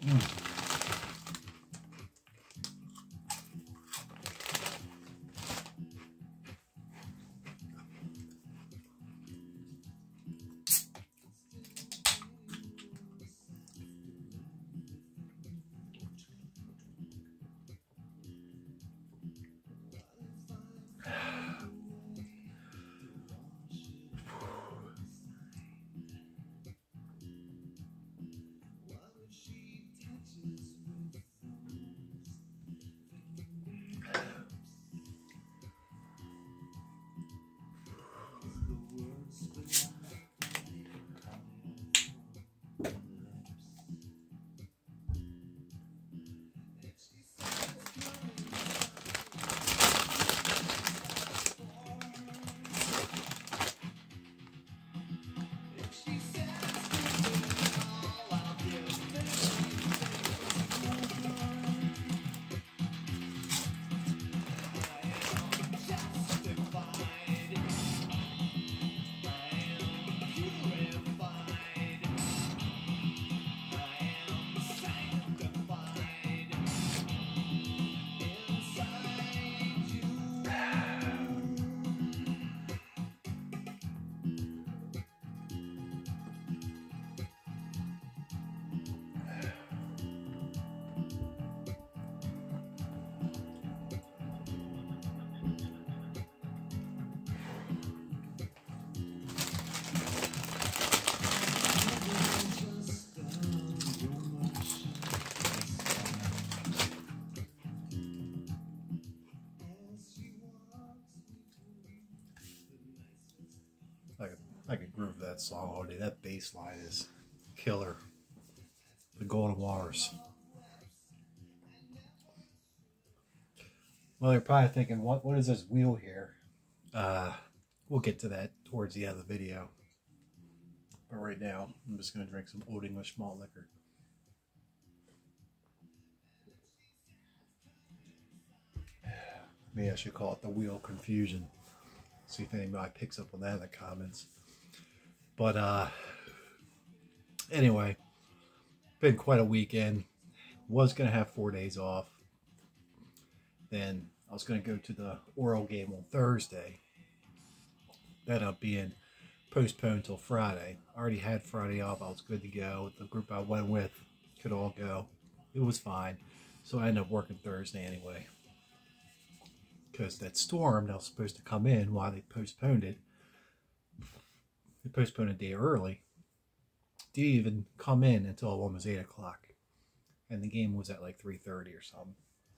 I could groove that song all day. That bass line is killer. The Golden Wars. Well, you're probably thinking, what is this wheel here? We'll get to that towards the end of the video. But right now, I'm just going to drink some Old English malt liquor. Maybe I should call it the wheel confusion. See if anybody picks up on that in the comments. But anyway, been quite a weekend. Was going to have 4 days off. Then I was going to go to the Oral game on Thursday. That ended up being postponed till Friday. I already had Friday off. I was good to go. The group I went with could all go. It was fine. So I ended up working Thursday anyway. Because that storm that was supposed to come in while they postponed it, they postponed a day early, didn't even come in until almost 8 o'clock. And the game was at like 3:30 or something.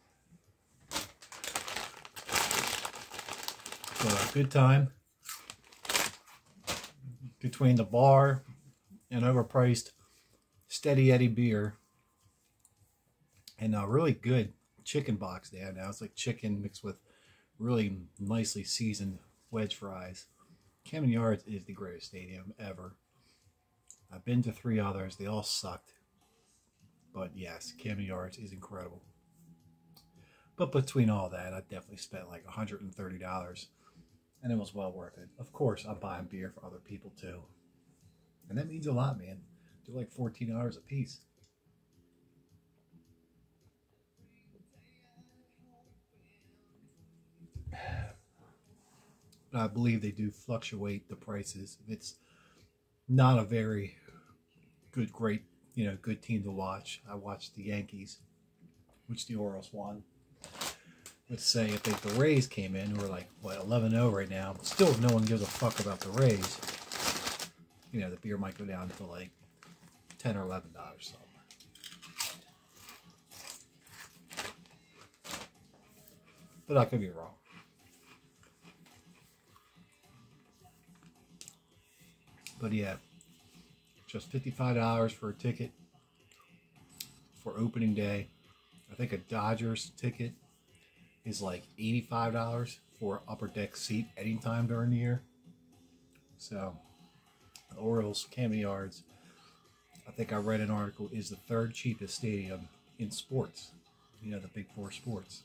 So a good time. Between the bar and overpriced Steady Eddie beer and a really good chicken box they have now. It's like chicken mixed with really nicely seasoned wedge fries. Camden Yards is the greatest stadium ever. I've been to 3 others. They all sucked. But yes, Camden Yards is incredible. But between all that, I definitely spent like $130. And it was well worth it. Of course, I'm buying beer for other people too. And that means a lot, man. They're like $14 a piece. But I believe they do fluctuate the prices. If it's not a very good, good team to watch. I watched the Yankees, which the Orioles won. Let's say if the Rays came in, who are like, what, 11-0 right now, but still no one gives a fuck about the Rays. You know, the beer might go down to like $10 or $11 somewhere. But I could be wrong. But yeah, just $55 for a ticket for opening day. I think a Dodgers ticket is like $85 for upper deck seat anytime during the year. So, the Orioles, Camden Yards, I think I read an article, is the 3rd cheapest stadium in sports. You know, the big 4 sports.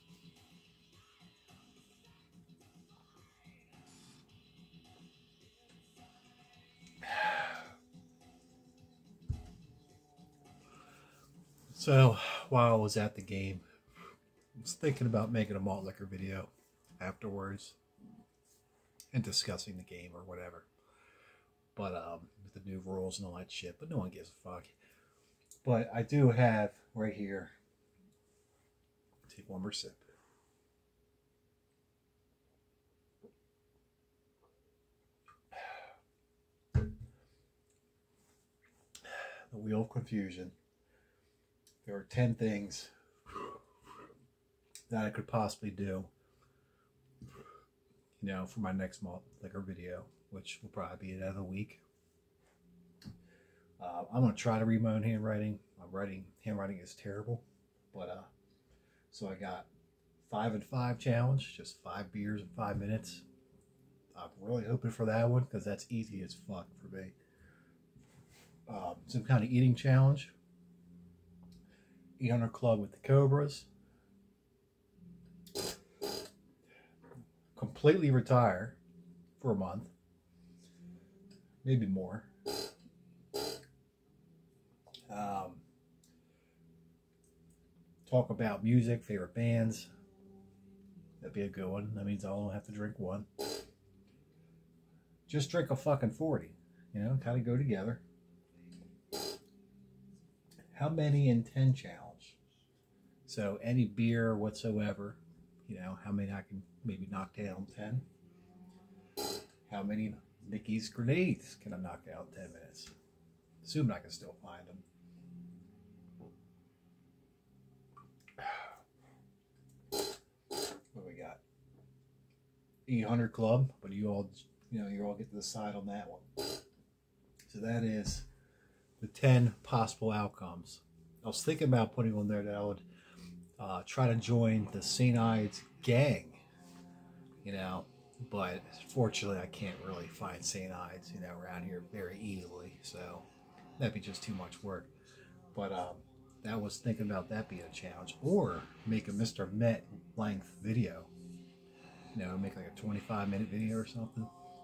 So while I was at the game, I was thinking about making a malt liquor video afterwards and discussing the game or whatever. But with the new rules and all that shit, but no one gives a fuck. But I do have right here. Take one more sip. The Wheel of Confusion. There are 10 things that I could possibly do, you know, for my next malt liquor video, which will probably be another week. I'm going to try to read my own handwriting. Handwriting is terrible. But, so I got 5 and 5 challenge, just 5 beers in 5 minutes. I'm really hoping for that one because that's easy as fuck for me. Some kind of eating challenge. 800 Club with the Cobras. Completely retire for a month. Maybe more. Talk about music, favorite bands. That'd be a good one. That means I'll only have to drink one. Just drink a fucking 40. You know, kind of go together. How many in 10 challenge? So any beer whatsoever, you know, how many I can maybe knock down 10? How many Mickey's grenades can I knock down in 10 minutes? Assuming I can still find them. What we got? 800 Club, but you all get to decide on that one. So that is the 10 possible outcomes. I was thinking about putting on there that I would try to join the St. Ides gang, you know, but fortunately I can't really find St. Ides, you know, around here very easily, so that'd be just too much work. But I was thinking about that being a challenge, or make a Mr. Met length video, you know, make like a 25-minute video or something.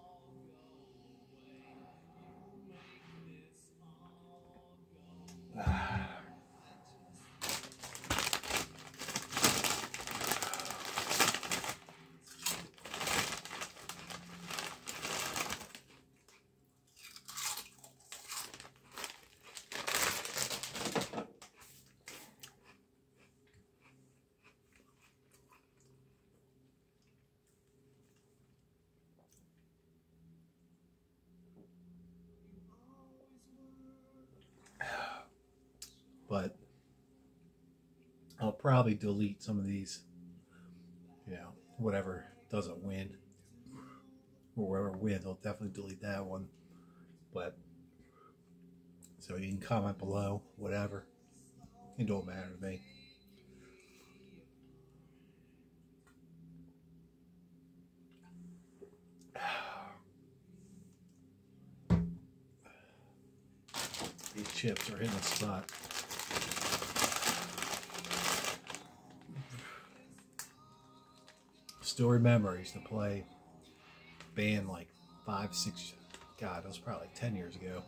But I'll probably delete some of these, you know, whatever doesn't win, or whoever wins, I'll definitely delete that one. But so you can comment below, whatever. It don't matter to me. These chips are hitting the spot. Still remember, I used to play band like 5, 6, God, that was probably like 10 years ago.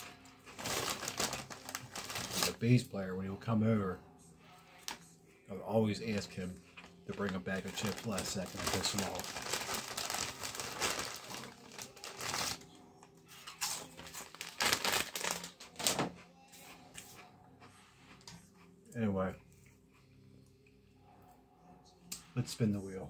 The bass player, when he would come over, I would always ask him to bring a bag of chips last second and piss him off. Anyway, let's spin the wheel.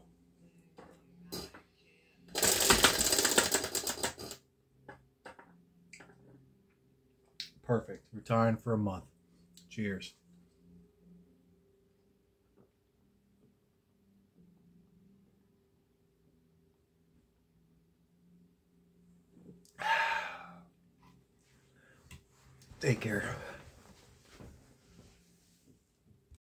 Perfect. Retiring for a month. Cheers. Take care.